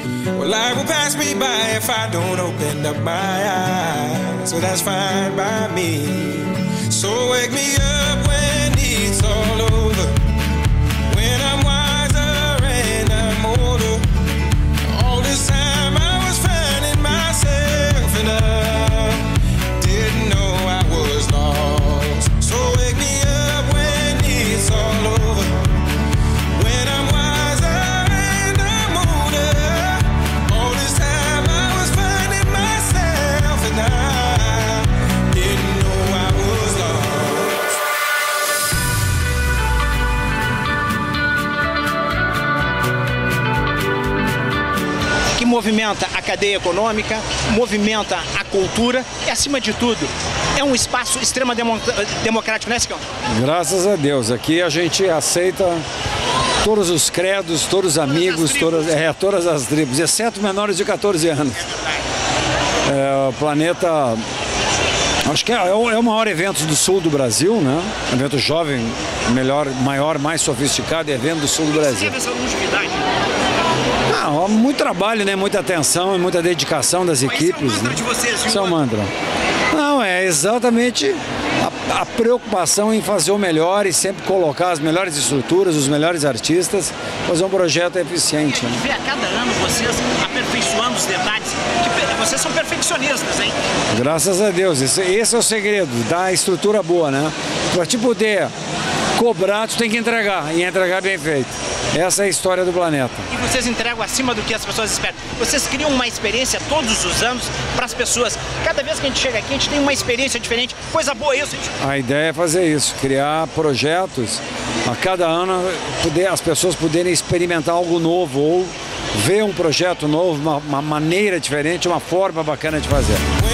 Well, life will pass me by if I don't open up my eyes. So that's fine by me. So wake me up when it's all over, when I'm wiser and I'm older. All this time I was finding myself and I didn't know I was lost. So wake me up when it's all over, when I'm wiser and I'm older. All this time I was finding myself and I didn't know I was lost. Que movimenta a cadeia econômica, movimenta a cultura e, acima de tudo, é um espaço extremamente democrático, né, Sicão? Graças a Deus, aqui a gente aceita todos os credos, todos os amigos, todas as tribos, exceto menores de 14 anos. O Planeta, acho que é o maior evento do sul do Brasil, né? Evento jovem, melhor, maior, mais sofisticado evento do sul do Brasil. Essa longevidade. Muito trabalho, né? Muita atenção e muita dedicação das equipes. Esse é o mantra de vocês, viu? Esse é o mantra. Não, é exatamente a preocupação em fazer o melhor e sempre colocar as melhores estruturas, os melhores artistas, fazer um projeto eficiente. A gente vê a cada ano vocês aperfeiçoando os detalhes. Vocês são perfeccionistas, hein? Graças a Deus. Esse é o segredo, da estrutura boa, né? Para te poder cobrar, tu tem que entregar, e entregar bem feito. Essa é a história do Planeta. E vocês entregam acima do que as pessoas esperam. Vocês criam uma experiência todos os anos para as pessoas. Cada vez que a gente chega aqui, a gente tem uma experiência diferente. Coisa boa isso, gente. A ideia é fazer isso, criar projetos a cada ano, as pessoas poderem experimentar algo novo ou ver um projeto novo, uma maneira diferente, uma forma bacana de fazer.